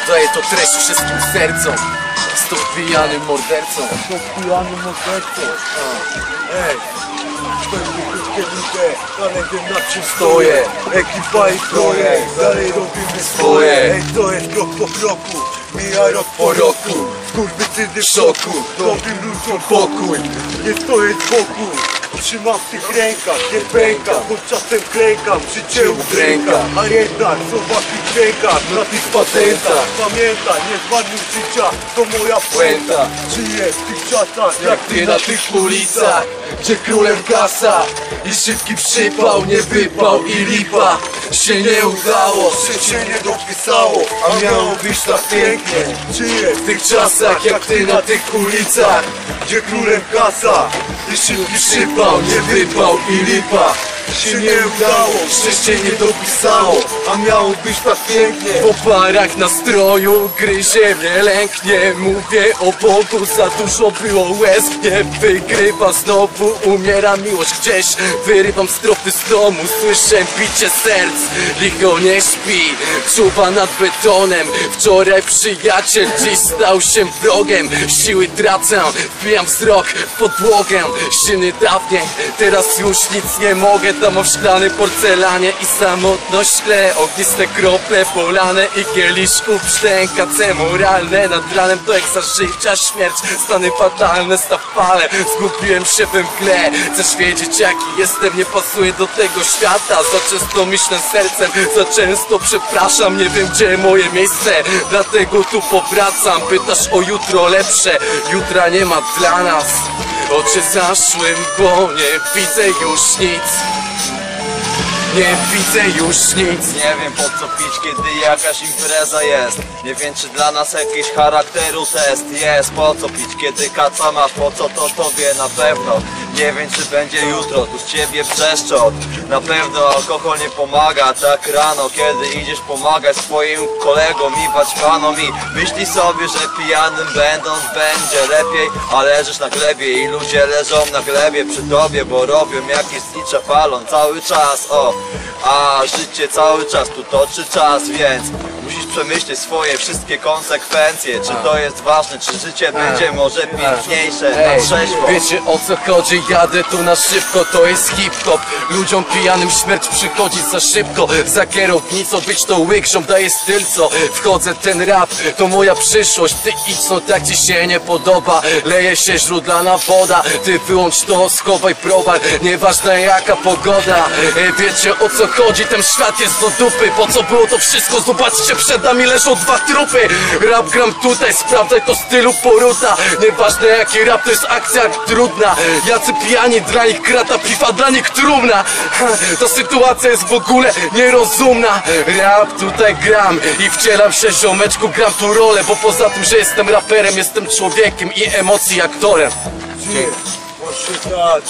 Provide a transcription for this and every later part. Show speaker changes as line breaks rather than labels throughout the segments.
Oddaję to treść wszystkim sercom. Z tą pijanym mordercą.
Ej, ale wiem nad czym stoję. Ekipa i projekt, dalej robimy swoje. Ej, to jest krok po kroku, mija rok po roku. Skurwysyny w szoku, dobrym ludziom pokój. Nie stoję z boku, trzymam w tych rękach, nie pęka. Choć czasem klękam, życie udręka. A jednak są w waszych dźwiękach, na tych patentach. Pamiętaj, nie zmarnuj życia, to moja puenta. Żyję w tych czasach,
Jak ty na tych ulicach, gdzie królem kasa i szybki przypał, nie wypał i lipa się nie udało,
życie nie dopisało, a miało być tak pięknie. Żyję
w tych czasach jak ty na tych ulicach,
gdzie królem kasa
i szybki przypał, nie wypał i lipa
się nie udało,
szczęście nie dopisało,
a miało być tak pięknie.
w oparach nastroju gryzie mnie lęknie. Mówię o Bogu, za dużo było łez, nie wygrywa znowu, umiera miłość gdzieś. Wyrywam strofy z domu, słyszę bicie serc. Licho nie śpi, czuwa nad betonem. Wczoraj przyjaciel, dziś stał się wrogiem. Siły tracę, wbijam wzrok w podłogę. Silny dawniej, teraz już nic nie mogę. Damo w szklanej porcelanie i samotność szkle. Ogniste krople polane i kieliszków brzdękace moralne. Nad ranem to jak za życia śmierć, stany fatalne, staw fale. Zgubiłem się we mgle, chcesz wiedzieć jaki jestem, nie pasuję do tego świata. Za często myślę sercem, za często przepraszam. Nie wiem gdzie moje miejsce, dlatego tu powracam. Pytasz o jutro lepsze, jutra nie ma dla nas. Oczy zaszły mgłą, nie widzę już nic. Nie widzę już nic.
Nie wiem po co pić, kiedy jakaś impreza jest. Nie wiem czy dla nas jakiś charakteru test jest. Po co pić, kiedy kaca masz, po co to tobie na pewno. Nie wiem czy będzie jutro, tu z ciebie brzeszczot. Na pewno alkohol nie pomaga tak rano, kiedy idziesz pomagać swoim kolegom i paćpanom. I myśli sobie, że pijanym będąc będzie lepiej, a leżysz na glebie i ludzie leżą na glebie przy tobie, bo robią jakieś znicze palą cały czas, a życie cały czas tu toczy czas, więc musisz przemyśleć swoje wszystkie konsekwencje. Czy to jest ważne, czy życie będzie może piękniejsze na trzeźwo.
Wiecie o co chodzi, jadę tu na szybko, to jest hip-hop. Ludziom pijanym śmierć przychodzi za szybko. Za kierownicą być to łyk, daje styl co wchodzę, ten rap to moja przyszłość. Ty idź no tak ci się nie podoba, leje się źródlana woda. Ty wyłącz to, schowaj browar, nieważne jaka pogoda. Wiecie o co chodzi, ten świat jest do dupy. Po co było to wszystko, zobaczcie przed nami leżą dwa trupy. Rap gram tutaj, sprawdzaj to stylu poruta. Nieważne jaki rap, to jest akcja trudna. Jacy pijani, dla nich krata piwa, dla nich trumna. Ta sytuacja jest w ogóle nierozumna. Rap tutaj gram i wcielam się ziomeczku, gram tu rolę. Bo poza tym, że jestem raperem, jestem człowiekiem i emocji aktorem.
Żyję, właśnie tak.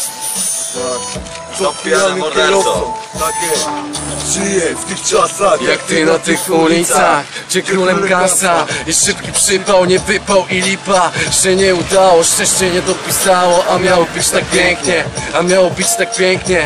To pijany kierowcą, tak jest. Żyję w tych czasach
jak ty na tych ulicach, gdzie królem kasa i szybki przypał, nie wypał i lipa się nie udało, szczęście nie dopisało, a miało być tak pięknie, a miało być tak pięknie.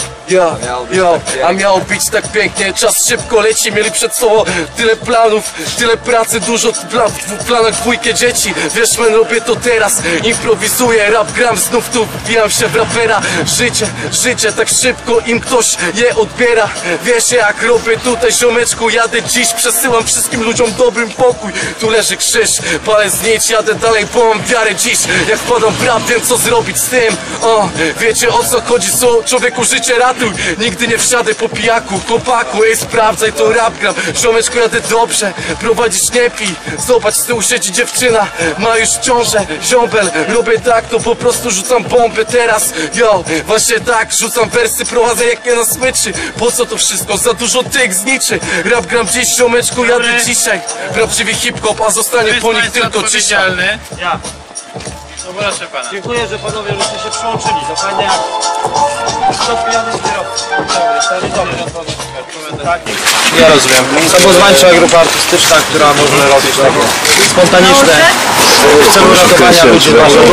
A miało być tak pięknie. Czas szybko leci, mieli przed sobą tyle planów, tyle pracy, dużo w planach dwójkę dzieci. Wiesz men, robię to teraz, improwizuję, rap gram, znów tu wbijam się w rapera. Życie tak szybko im ktoś je odbiera. Wiesz jak robię tutaj ziomeczku, jadę dziś, przesyłam wszystkim ludziom dobrym pokój. Tu leży krzyż, palę znicz, jadę dalej, bo mam wiarę dziś. Jak wpadam w rap, wiem co zrobić z tym. Wiecie o co chodzi, co człowieku życie ratuj. Nigdy nie wsiadę po pijaku, chłopaku, sprawdzaj to rap gram. Ziomeczku jadę dobrze, prowadzić nie pij. Zobacz z tyłu siedzi dziewczyna, ma już ciążę, ziombel. Robię tak, to po prostu rzucam bombę teraz. Właśnie tak, rzucam wersy, prowadzę jak nie na smyczy. Po co to wszystko? Za dużo tych zniczy. Rap gram dziś, ziomeczku, jadę dzisiaj. Prawdziwy hip-hop, a zostanie po nich tylko cisza.
Ja. No proszę pana.
Dziękuję, że panowie żeście się przyłączyli. To fajne jak rozpijany kierowca.
Ja rozumiem. Samozwańcza grupa artystyczna, która może robić takie spontaniczne w celu ratowania ludzi.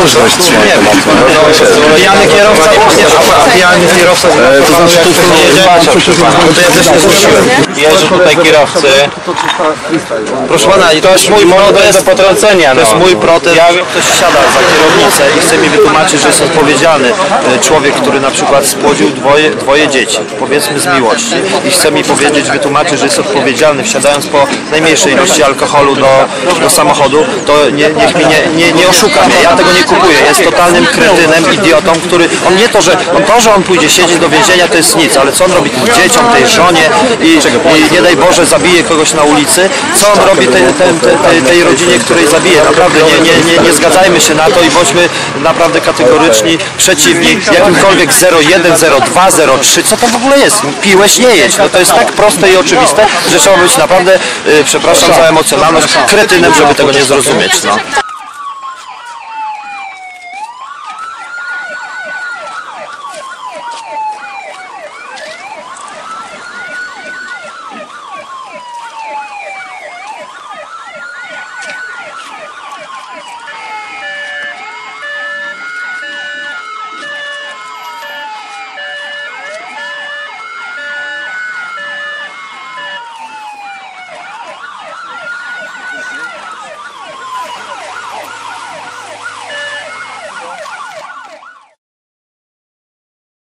Pijany kierowca, a pijany kierowca to znaczy tu nie jedzie, to ja też nie zgłosiłem. jeżdżą tutaj kierowcy.
Proszę pana,
To jest mój protest do potrącenia.
To jest mój protest.
Ja,
Ktoś wsiada za kierownicę i chce mi wytłumaczyć, że jest odpowiedzialny człowiek, który na przykład spłodził dwoje dzieci, powiedzmy z miłości, i chce mi wytłumaczyć, że jest odpowiedzialny, wsiadając po najmniejszej ilości alkoholu do samochodu, to niech mnie nie oszuka mnie. Ja tego nie kupuję. Jest totalnym kretynem, idiotą, który że on pójdzie siedzieć do więzienia, to jest nic, ale co on robi tym dzieciom, tej żonie i nie daj Boże zabije kogoś na ulicy, co on robi tej rodzinie, której zabije. Naprawdę nie zgadzajmy się na to i bądźmy naprawdę kategoryczni, przeciwni jakimkolwiek 01, 02, 03, co to w ogóle jest? Piłeś, nie jedź. No to jest tak proste i oczywiste, że trzeba być naprawdę, przepraszam za emocjonalność, kretynem, żeby tego nie zrozumieć. No.